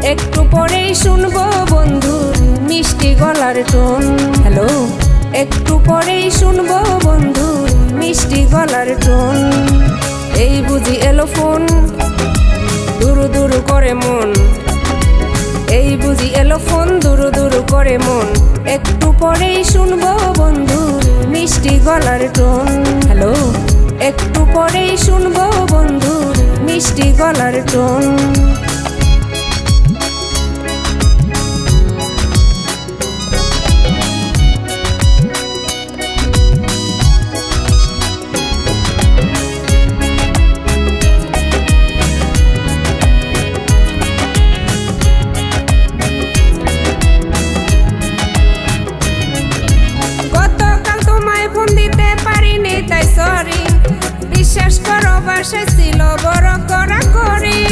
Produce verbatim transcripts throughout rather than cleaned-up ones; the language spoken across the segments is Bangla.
একটু পরেই শুনবো বন্ধুর মিষ্টি গলার টোন। হ্যালো, একটু পরেই শুনবো বন্ধুর মিষ্টি গলার টোন। এই বুঝি এলো ফোন, দুরু দুরু করে মন। এই বুঝি এলো ফোন, দুরু দুরু করে মন। একটু পরেই শুনবো বন্ধুর মিষ্টি গলার টোন। হ্যালো, একটু পরেই শুনবো বন্ধুর মিষ্টি গলার টোন। বিশ্বাস করো বাসায় ছিল বড় করা করি।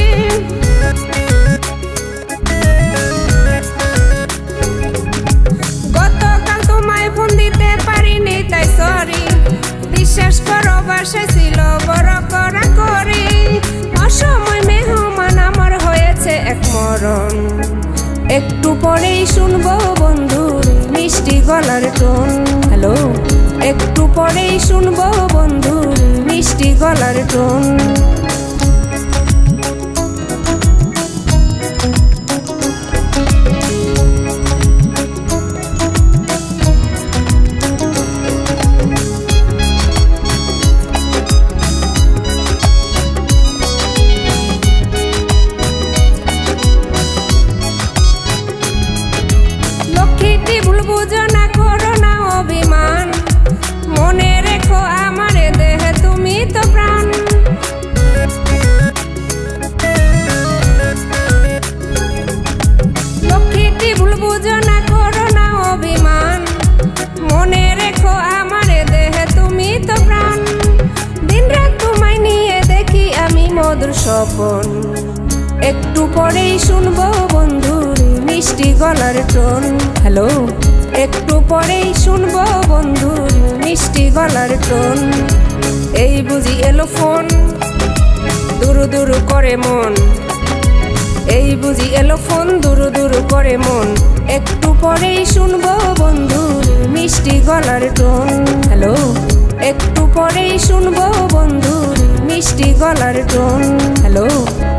গতকাল তোমায় ফোন দিতে পারিনি তাই সরি। বিশ্বাস করো বাসায় ছিল বড় করা করি। অসময় মেহমান আমার হয়েছে এক মরণ। একটু পরেই শুনবো বন্ধুর মিষ্টি গলার টোন। হ্যালো, একটু পরেই শুনবো বন্ধুর মিষ্টি গলার টোন। লক্ষ্মীটি ভুল বুঝো না, করো না অভিমান। মনে রেখো আমারে দেহে তুমি তো প্রাণ। লক্ষ্মীটি ভুল বুঝো না, করো না অভিমান। মনে রেখো আমারে দেহে তুমি তো প্রাণ। দিন রাত তোমায় নিয়ে দেখি আমি মধুর স্বপন। একটু পরেই শুনবো বন্ধুর মিষ্টি গলার টোন। হ্যালো, একটু পরেই শুনবো বন্ধুর মিষ্টি গলার টোন। এই বুঝি এলো ফোন, দুরু দুরু করে মন। এই বুঝি এলো ফোন, দুরু দুরু করে মন। একটু পরেই শুনবো বন্ধুর মিষ্টি গলার টোন। হ্যালো, একটু পরেই শুনবো বন্ধুর মিষ্টি গলার টোন। হ্যালো।